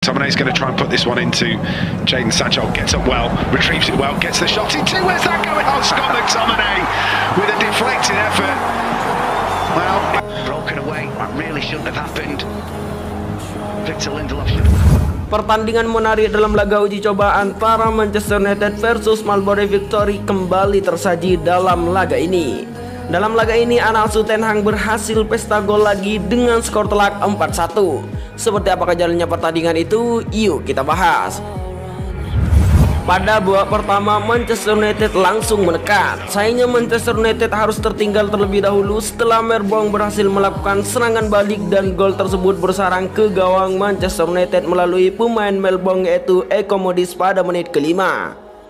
Tomane's going to try and put this one into Jadon Sancho. Gets up well, retrieves it well, gets the shot into. Where's that going? Oh, Scott McTominay with a deflected effort. Well, broken away. That really shouldn't have happened. Victor Lindelof should have. Pertandingan menarik dalam laga uji coba antara Manchester United versus Marlborough Victory kembali tersaji dalam laga ini. Dalam laga ini, Anasu Ten Hag berhasil pesta gol lagi dengan skor telak 4-1. Seperti apakah jalannya pertandingan itu? Yuk kita bahas. Pada babak pertama, Manchester United langsung menekan. Sayangnya Manchester United harus tertinggal terlebih dahulu setelah Melbourne berhasil melakukan serangan balik dan gol tersebut bersarang ke gawang Manchester United melalui pemain Melbourne yaitu Eko Modis pada menit ke-5.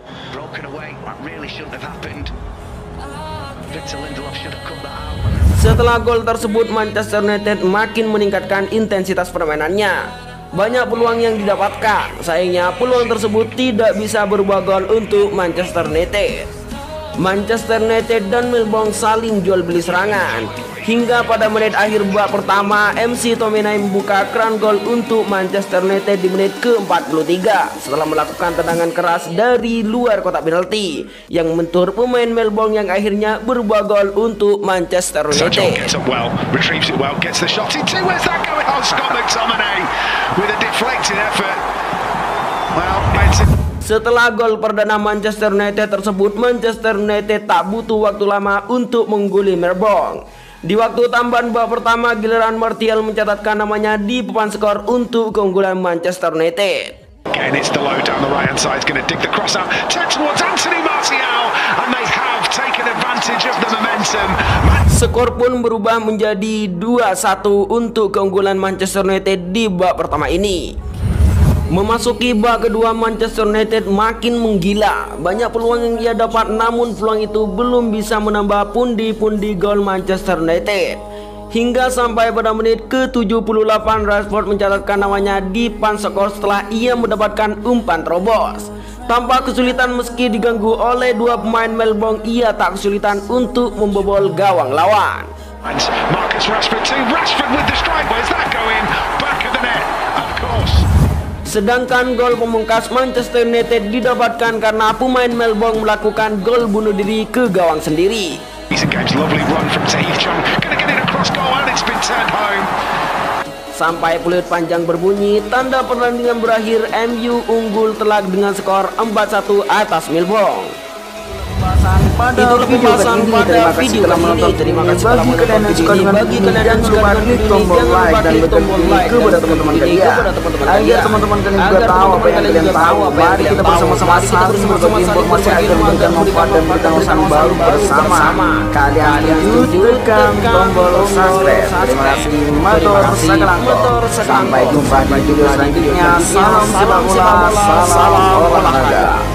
Setelah gol tersebut, Manchester United makin meningkatkan intensitas permainannya. Banyak peluang yang didapatkan, sayangnya peluang tersebut tidak bisa berubah gol untuk Manchester United. Manchester United dan Melbourne saling jual beli serangan. Hingga pada menit akhir babak pertama, MC Tominay membuka keran gol untuk Manchester United di menit ke-43 setelah melakukan tendangan keras dari luar kotak penalti yang mentur pemain Melbourne yang akhirnya berubah gol untuk Manchester United. Setelah gol perdana Manchester United tersebut, Manchester United tak butuh waktu lama untuk mengguli Melbourne. Di waktu tambahan babak pertama, giliran Martial mencatatkan namanya di papan skor untuk keunggulan Manchester United. Skor pun berubah menjadi 2-1 untuk keunggulan Manchester United di babak pertama ini. Memasuki babak kedua, Manchester United makin menggila. Banyak peluang yang ia dapat, namun peluang itu belum bisa menambah pundi-pundi gol Manchester United. Hingga sampai pada menit ke-78, Rashford mencatatkan namanya di papan skor setelah ia mendapatkan umpan terobos. Tanpa kesulitan meski diganggu oleh dua pemain Melbourne, ia tak kesulitan untuk membobol gawang lawan. Marcus Rashford too. Rashford with the strike. Where's that going? Back of the net, of course. Sedangkan gol pemungkas Manchester United didapatkan karena pemain Melbourne melakukan gol bunuh diri ke gawang sendiri. Sampai peluit panjang berbunyi, tanda pertandingan berakhir, MU unggul telak dengan skor 4-1 atas Melbourne. Itu pembahasan pada video kali ini. Terima kasih telah menonton video ini. Bagi kalian yang suka dengan video ini, jangan lupa klik tombol like kepada teman-teman kalian, agar teman-teman kalian juga tahu apa yang kalian tahu. Mari kita bersama-sama saling berbagi informasi agar memberikan manfaat dan berkembang baru bersama. Kalian tekan tombol subscribe. Terima kasih. Motor Sekelangkong. Sampai jumpa di video selanjutnya. Salam sepak bola, salam olahraga.